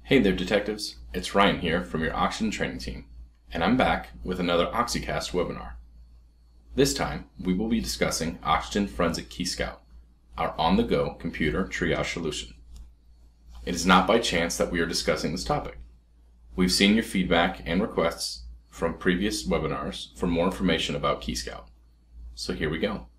Hey there, detectives. It's Ryan here from your Oxygen training team, and I'm back with another OxyCast webinar. This time, we will be discussing Oxygen Forensic KeyScout, our on-the-go computer triage solution. It is not by chance that we are discussing this topic. We've seen your feedback and requests from previous webinars for more information about KeyScout. So here we go.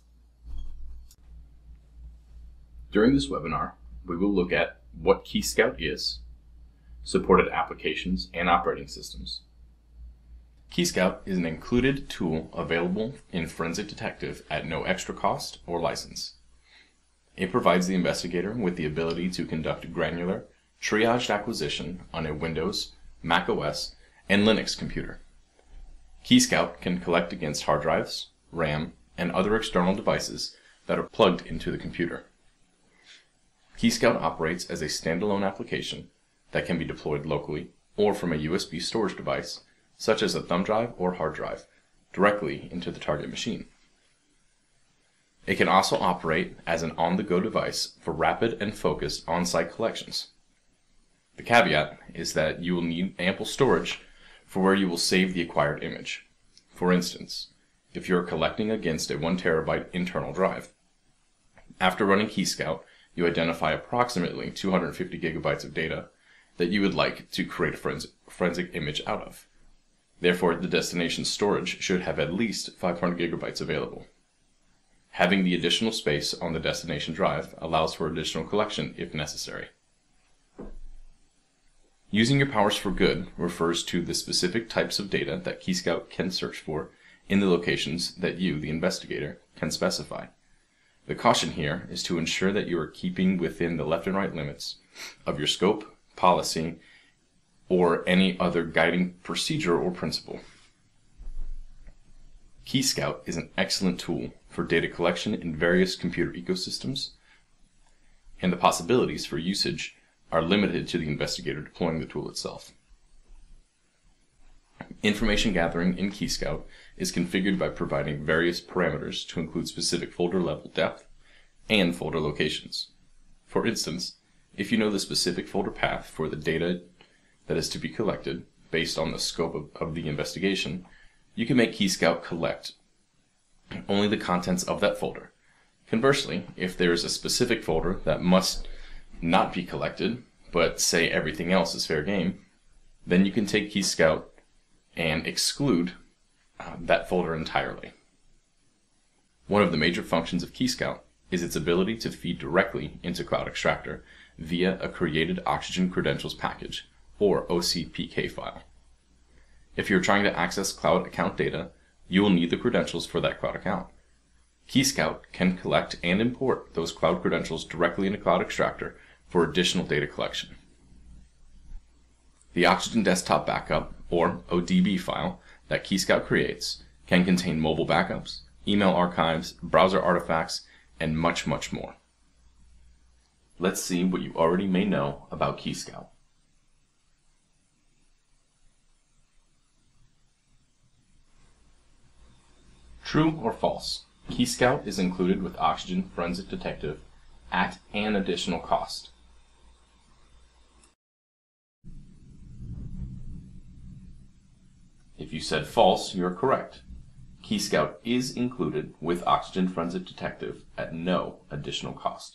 During this webinar, we will look at what KeyScout is, supported applications and operating systems. KeyScout is an included tool available in Forensic Detective at no extra cost or license. It provides the investigator with the ability to conduct granular, triaged acquisition on a Windows, Mac OS, and Linux computer. KeyScout can collect against hard drives, RAM, and other external devices that are plugged into the computer. KeyScout operates as a standalone application that can be deployed locally or from a USB storage device, such as a thumb drive or hard drive, directly into the target machine. It can also operate as an on-the-go device for rapid and focused on-site collections. The caveat is that you will need ample storage for where you will save the acquired image. For instance, if you are collecting against a 1 terabyte internal drive. After running KeyScout, you identify approximately 250 gigabytes of data that you would like to create a forensic image out of. Therefore, the destination storage should have at least 500 gigabytes available. Having the additional space on the destination drive allows for additional collection if necessary. Using your powers for good refers to the specific types of data that KeyScout can search for in the locations that you, the investigator, can specify. The caution here is to ensure that you are keeping within the left and right limits of your scope, policy, or any other guiding procedure or principle. KeyScout is an excellent tool for data collection in various computer ecosystems, and the possibilities for usage are limited to the investigator deploying the tool itself. Information gathering in KeyScout is configured by providing various parameters to include specific folder level depth and folder locations. For instance, if you know the specific folder path for the data that is to be collected based on the scope of the investigation, you can make KeyScout collect only the contents of that folder. Conversely, if there is a specific folder that must not be collected, but say everything else is fair game, then you can take KeyScout and exclude that folder entirely. One of the major functions of KeyScout is its ability to feed directly into Cloud Extractor via a created Oxygen Credentials package, or OCPK file. If you're trying to access cloud account data, you will need the credentials for that cloud account. KeyScout can collect and import those cloud credentials directly into Cloud Extractor for additional data collection. The Oxygen Desktop Backup, or ODB file, that KeyScout creates can contain mobile backups, email archives, browser artifacts, and much, much more. Let's see what you already may know about KeyScout. True or false? KeyScout is included with Oxygen Forensic Detective at an additional cost. If you said false, you're correct. KeyScout is included with Oxygen Forensic Detective at no additional cost.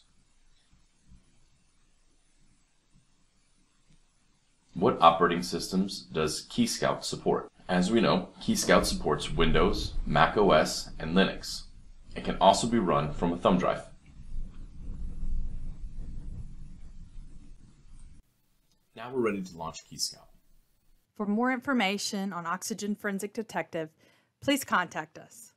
What operating systems does KeyScout support? As we know, KeyScout supports Windows, Mac OS, and Linux. It can also be run from a thumb drive. Now we're ready to launch KeyScout. For more information on Oxygen Forensic Detective, please contact us.